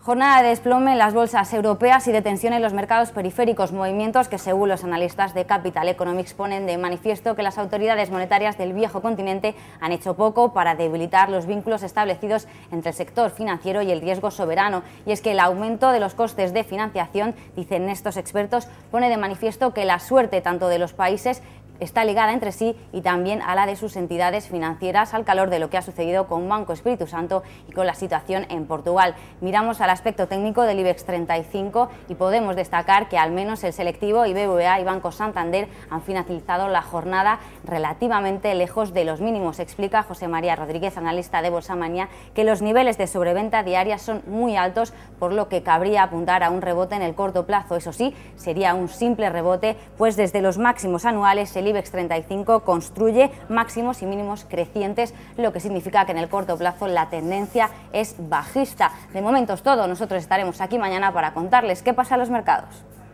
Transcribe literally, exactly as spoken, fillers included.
Jornada de desplome en las bolsas europeas y de tensión en los mercados periféricos, movimientos que, según los analistas de Capital Economics, ponen de manifiesto que las autoridades monetarias del viejo continente han hecho poco para debilitar los vínculos establecidos entre el sector financiero y el riesgo soberano. Y es que el aumento de los costes de financiación, dicen estos expertos, pone de manifiesto que la suerte tanto de los países está ligada entre sí y también a la de sus entidades financieras, al calor de lo que ha sucedido con Banco Espíritu Santo y con la situación en Portugal. Miramos al aspecto técnico del IBEX treinta y cinco y podemos destacar que al menos el selectivo y B B V A y Banco Santander han finalizado la jornada relativamente lejos de los mínimos. Explica José María Rodríguez, analista de Bolsa Manía, que los niveles de sobreventa diaria son muy altos, por lo que cabría apuntar a un rebote en el corto plazo. Eso sí, sería un simple rebote, pues desde los máximos anuales el IBEX treinta y cinco construye máximos y mínimos crecientes, lo que significa que en el corto plazo la tendencia es bajista. De momento es todo, nosotros estaremos aquí mañana para contarles qué pasa en los mercados.